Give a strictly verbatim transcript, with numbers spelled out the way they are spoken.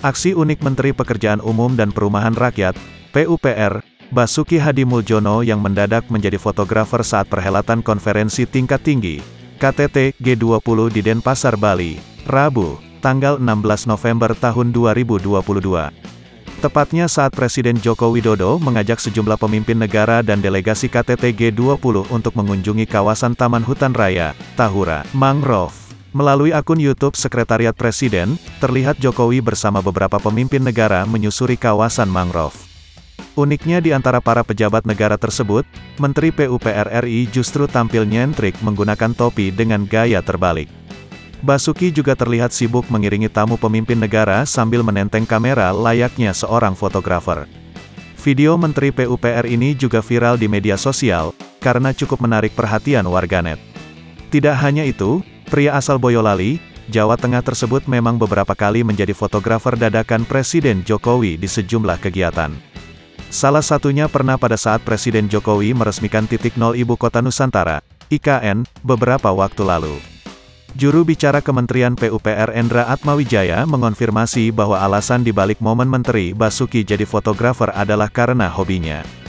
Aksi unik Menteri Pekerjaan Umum dan Perumahan Rakyat, P U P R, Basuki Hadimuljono yang mendadak menjadi fotografer saat perhelatan konferensi tingkat tinggi, K T T G dua puluh di Denpasar, Bali, Rabu, tanggal enam belas November tahun dua ribu dua puluh dua. Tepatnya saat Presiden Joko Widodo mengajak sejumlah pemimpin negara dan delegasi K T T G dua puluh untuk mengunjungi kawasan Taman Hutan Raya, Tahura, Mangrove. Melalui akun YouTube Sekretariat Presiden, terlihat Jokowi bersama beberapa pemimpin negara menyusuri kawasan mangrove. Uniknya di antara para pejabat negara tersebut, Menteri P U P R R I justru tampil nyentrik menggunakan topi dengan gaya terbalik. Basuki juga terlihat sibuk mengiringi tamu pemimpin negara sambil menenteng kamera layaknya seorang fotografer. Video Menteri P U P R ini juga viral di media sosial, karena cukup menarik perhatian warganet. Tidak hanya itu, pria asal Boyolali, Jawa Tengah tersebut memang beberapa kali menjadi fotografer dadakan Presiden Jokowi di sejumlah kegiatan. Salah satunya pernah pada saat Presiden Jokowi meresmikan titik nol Ibu Kota Nusantara, I K N, beberapa waktu lalu. Juru bicara Kementerian P U P R Endra Atmawijaya mengonfirmasi bahwa alasan dibalik momen Menteri Basuki jadi fotografer adalah karena hobinya.